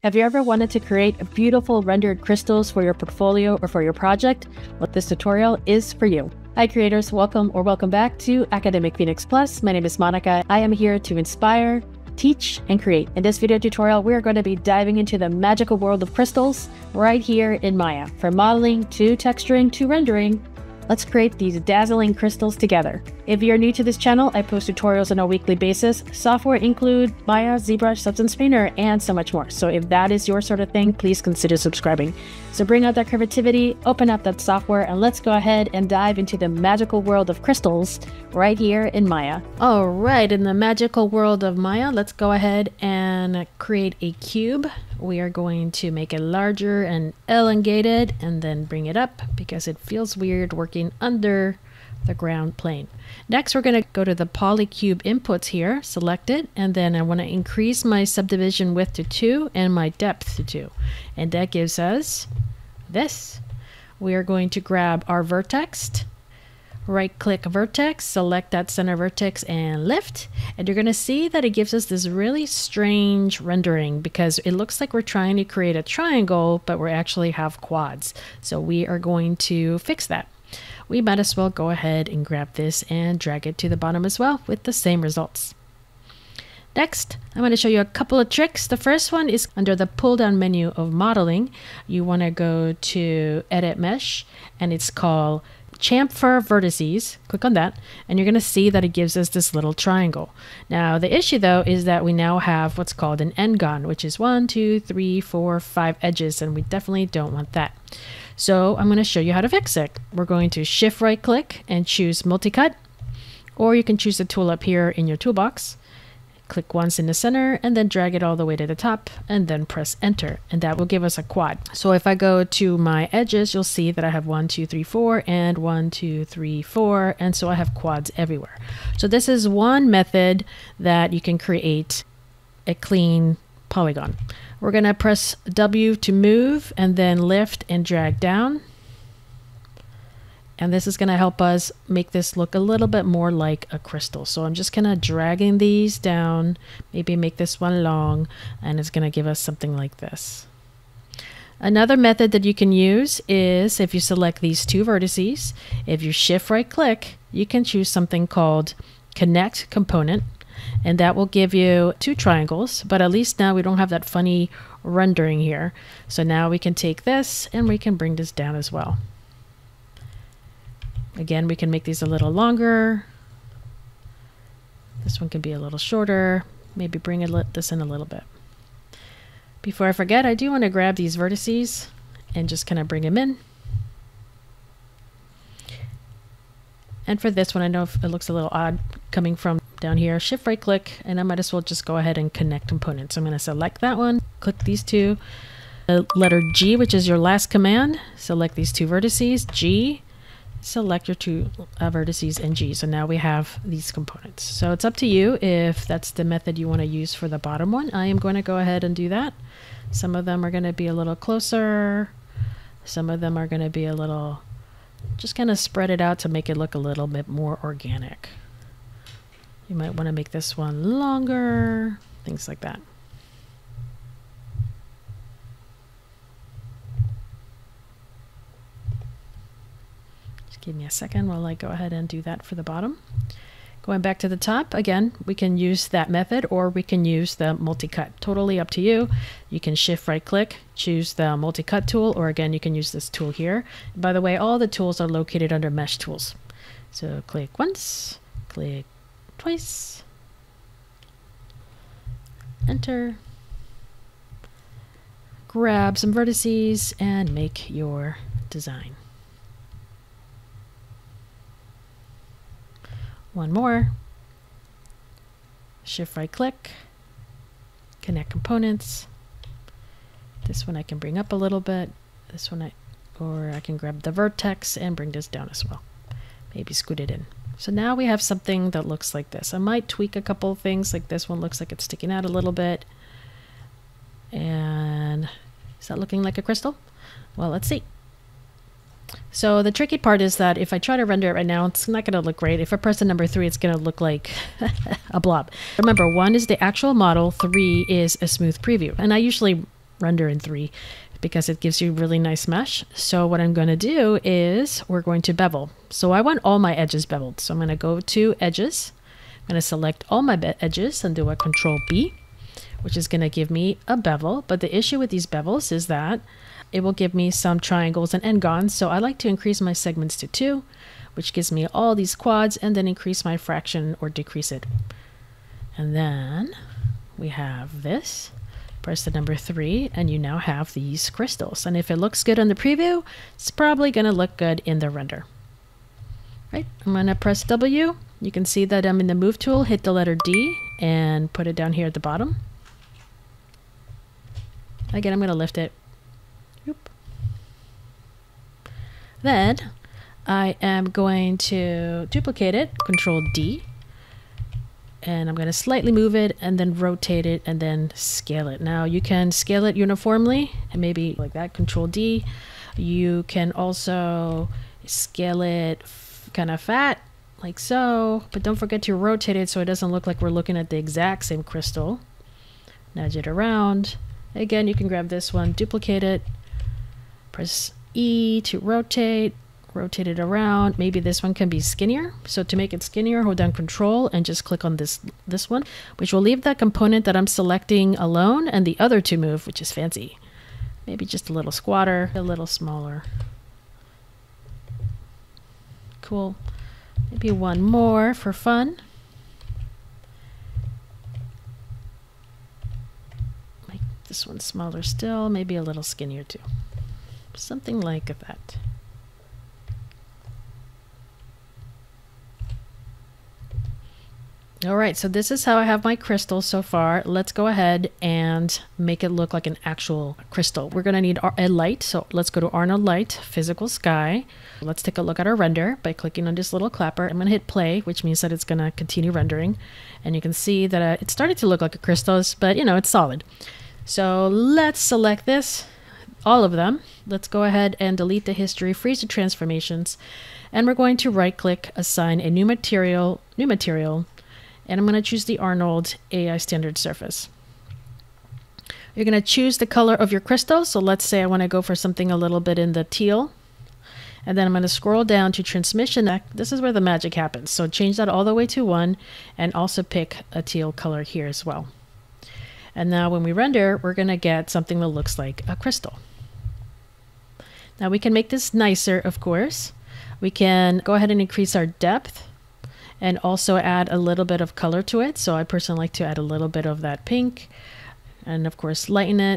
Have you ever wanted to create beautiful rendered crystals for your portfolio or for your project? Well, this tutorial is for you. Hi creators, welcome or welcome back to Academic Phoenix Plus. My name is Monica. I am here to inspire, teach, and create. In this video tutorial, we are going to be diving into the magical world of crystals right here in Maya. From modeling to texturing to rendering, let's create these dazzling crystals together. If you're new to this channel, I post tutorials on a weekly basis. Software include Maya, ZBrush, Substance Painter, and so much more. So if that is your sort of thing, please consider subscribing. So bring out that creativity, open up that software, and let's go ahead and dive into the magical world of crystals right here in Maya. All right, in the magical world of Maya, let's go ahead and create a cube. We are going to make it larger and elongated and then bring it up because it feels weird working under the ground plane. Next, we're going to go to the polycube inputs here, select it, and then I want to increase my subdivision width to 2 and my depth to 2. And that gives us this. We are going to grab our vertex, right-click vertex, select that center vertex and lift. And you're going to see that it gives us this really strange rendering because it looks like we're trying to create a triangle, but we actually have quads. So we are going to fix that. We might as well go ahead and grab this and drag it to the bottom as well with the same results. Next, I'm going to show you a couple of tricks. The first one is under the pull down menu of modeling. You want to go to edit mesh and it's called chamfer vertices. Click on that and you're going to see that it gives us this little triangle. Now the issue though is that we now have what's called an n-gon, which is 1, 2, 3, 4, 5 edges, and we definitely don't want that. So I'm going to show you how to fix it. We're going to shift right click and choose multicut, or you can choose the tool up here in your toolbox. Click once in the center and then drag it all the way to the top and then press enter, and that will give us a quad. So if I go to my edges, you'll see that I have 1, 2, 3, 4 and 1, 2, 3, 4, and so I have quads everywhere. So this is one method that you can create a clean polygon. We're going to press W to move and then lift and drag down. And this is going to help us make this look a little bit more like a crystal. So I'm just kind of dragging these down, maybe make this one long, and it's going to give us something like this. Another method that you can use is if you select these two vertices, if you shift right click, you can choose something called connect component. And that will give you two triangles, but at least now we don't have that funny rendering here. So now we can take this and we can bring this down as well. Again, we can make these a little longer. This one can be a little shorter. Maybe bring this in a little bit. Before I forget, I do want to grab these vertices and just kind of bring them in. And for this one, I know if it looks a little odd coming from down here, shift right click, and I might as well just go ahead and connect components. So I'm going to select that one, click these two, the letter G, which is your last command, select these two vertices, G, select your two vertices and G. So now we have these components. So it's up to you if that's the method you want to use for the bottom one. I am going to go ahead and do that. Some of them are going to be a little closer. Some of them are going to be a little, just kind of spread it out to make it look a little bit more organic. You might want to make this one longer, things like that. Just give me a second while I go ahead and do that for the bottom. Going back to the top, again, we can use that method or we can use the multi-cut. Totally up to you. You can shift right click, choose the multi-cut tool, or again, you can use this tool here. By the way, all the tools are located under mesh tools. So click once, click twice, enter, grab some vertices and make your design. One more, shift right click, connect components. This one I can bring up a little bit, this one or I can grab the vertex and bring this down as well, maybe scoot it in. So now we have something that looks like this. I might tweak a couple of things, like this one looks like it's sticking out a little bit. And is that looking like a crystal? Well, let's see. So the tricky part is that if I try to render it right now, it's not going to look great. If I press the number 3, it's going to look like a blob. Remember, 1 is the actual model, 3 is a smooth preview. And I usually render in 3 because it gives you really nice mesh. So what I'm going to do is we're going to bevel. So I want all my edges beveled. So I'm going to go to edges. I'm going to select all my edges and do a Control B, which is going to give me a bevel. But the issue with these bevels is that it will give me some triangles and n-gons. So I like to increase my segments to 2, which gives me all these quads, and then increase my fraction or decrease it. And then we have this. Press the number 3 and you now have these crystals. And if it looks good on the preview, it's probably going to look good in the render. Right, I'm going to press W. You can see that I'm in the move tool, hit the letter D and put it down here at the bottom. Again, I'm going to lift it. Oop. Then I am going to duplicate it, Control D. And I'm going to slightly move it and then rotate it and then scale it. Now you can scale it uniformly and maybe like that, Control D. You can also scale it kind of fat like so, but don't forget to rotate it so it doesn't look like we're looking at the exact same crystal. Nudge it around. Again, you can grab this one, duplicate it, press E to rotate. Rotate it around. Maybe this one can be skinnier. So to make it skinnier, hold down Control and just click on this one, which will leave that component that I'm selecting alone and the other to move, which is fancy. Maybe just a little squatter, a little smaller. Cool. Maybe one more for fun. Make this one smaller still, maybe a little skinnier too. Something like that. All right, so this is how I have my crystal so far. Let's go ahead and make it look like an actual crystal. We're going to need a light, so let's go to Arnold Light, Physical Sky. Let's take a look at our render by clicking on this little clapper. I'm going to hit play, which means that it's going to continue rendering. And you can see that it's starting to look like a crystal, but you know, it's solid. So let's select this, all of them. Let's go ahead and delete the history, freeze the transformations, and we're going to right click, assign a new material, and I'm going to choose the Arnold AI Standard Surface. You're going to choose the color of your crystal. So let's say I want to go for something a little bit in the teal. And then I'm going to scroll down to transmission. This is where the magic happens. So change that all the way to 1 and also pick a teal color here as well. And now when we render, we're going to get something that looks like a crystal. Now we can make this nicer, of course. We can go ahead and increase our depth and also add a little bit of color to it. So I personally like to add a little bit of that pink and of course lighten it.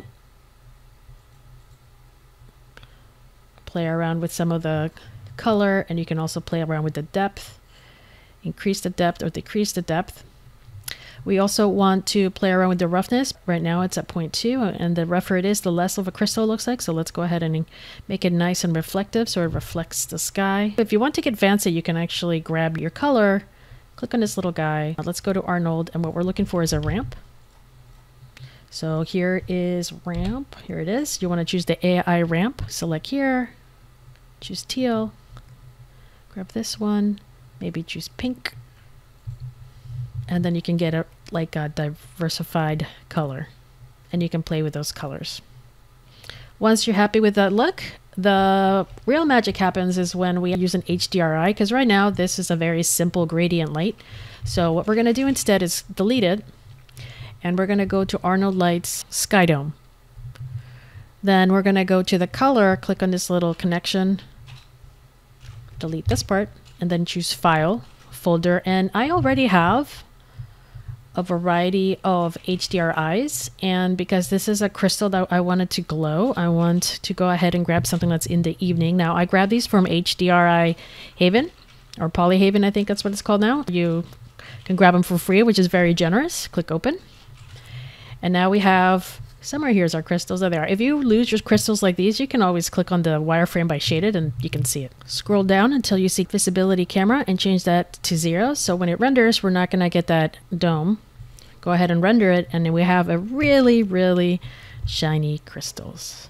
Play around with some of the color, and you can also play around with the depth. Increase the depth or decrease the depth. We also want to play around with the roughness. Right now it's at 0.2, and the rougher it is, the less of a crystal it looks like. So let's go ahead and make it nice and reflective so it reflects the sky. If you want to get fancy, you can actually grab your color, click on this little guy. Let's go to Arnold, and what we're looking for is a ramp. So here is ramp. Here it is. You want to choose the AI ramp. Select here, choose teal, grab this one, maybe choose pink. And then you can get a diversified color, and you can play with those colors. Once you're happy with that look, the real magic happens is when we use an HDRI, because right now this is a very simple gradient light. So what we're going to do instead is delete it, and we're going to go to Arnold Light's Sky Dome. Then we're going to go to the color, click on this little connection, delete this part, and then choose File, Folder, and I already have a variety of HDRIs, and because this is a crystal that I wanted to glow, I want to go ahead and grab something that's in the evening. Now I grabbed these from HDRI Haven, or Polyhaven, I think that's what it's called now. You can grab them for free, which is very generous. Click open, and now we have somewhere here's our crystals. There they are. If you lose your crystals like these, you can always click on the wireframe by shaded and you can see it. Scroll down until you see visibility camera and change that to 0. So when it renders, we're not going to get that dome. Go ahead and render it, and then we have a really, really shiny crystals.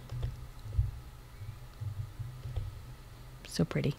So pretty.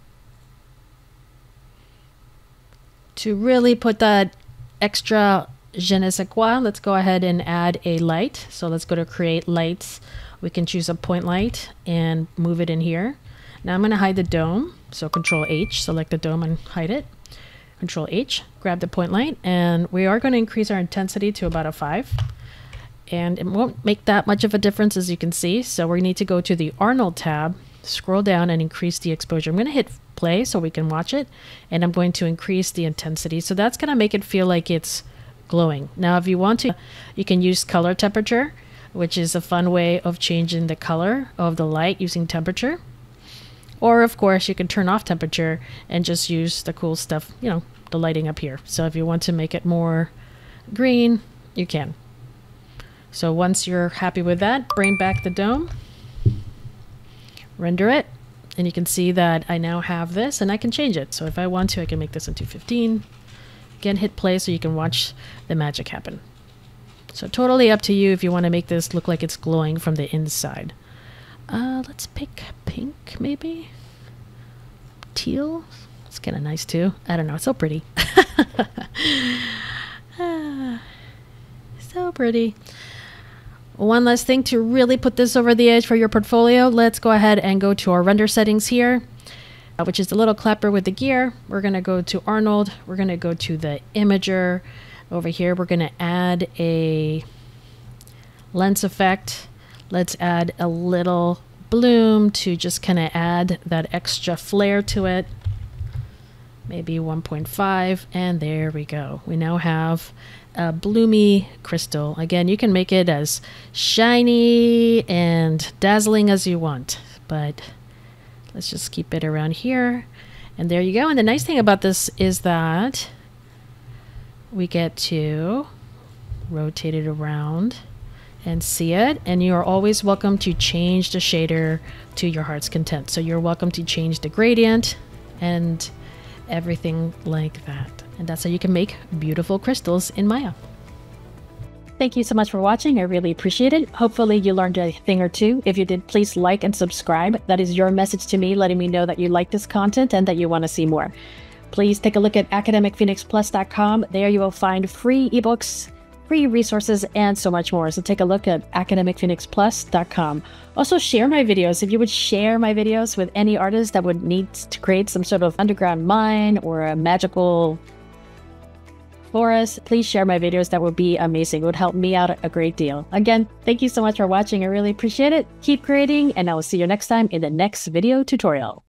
To really put that extra je ne sais quoi, let's go ahead and add a light. So let's go to create lights. We can choose a point light and move it in here. Now I'm going to hide the dome. So Control H, select the dome and hide it. Control H, grab the point light, and we are going to increase our intensity to about a 5. And it won't make that much of a difference, as you can see. So we need to go to the Arnold tab, scroll down and increase the exposure. I'm going to hit play so we can watch it, and I'm going to increase the intensity. So that's going to make it feel like it's glowing. Now, if you want to, you can use color temperature, which is a fun way of changing the color of the light using temperature. Or, of course, you can turn off temperature and just use the cool stuff, you know, the lighting up here. So if you want to make it more green, you can. So once you're happy with that, bring back the dome, render it, and you can see that I now have this and I can change it. So if I want to, I can make this into 15. Again, hit play so you can watch the magic happen. So totally up to you if you want to make this look like it's glowing from the inside. Let's pick pink, maybe? Teal? It's kind of nice too. I don't know, it's so pretty. So pretty. One last thing to really put this over the edge for your portfolio. Let's go ahead and go to our render settings here, which is the little clapper with the gear. We're going to go to Arnold. We're going to go to the imager. Over here, we're going to add a lens effect. Let's add a little bloom to just kind of add that extra flair to it. Maybe 1.5, and there we go. We now have a bloomy crystal. Again, you can make it as shiny and dazzling as you want, but let's just keep it around here. And there you go. And the nice thing about this is that we get to rotate it around and see it. And you are always welcome to change the shader to your heart's content. So you're welcome to change the gradient and everything like that. And that's how you can make beautiful crystals in Maya. Thank you so much for watching. I really appreciate it. Hopefully you learned a thing or two. If you did, please like and subscribe. That is your message to me, letting me know that you like this content and that you want to see more. Please take a look at academicphoenixplus.com. There you will find free ebooks, free resources, and so much more. So take a look at academicphoenixplus.com. Also share my videos. If you would share my videos with any artist that would need to create some sort of underground mine or a magical forest, please share my videos. That would be amazing. It would help me out a great deal. Again, thank you so much for watching. I really appreciate it. Keep creating, and I will see you next time in the next video tutorial.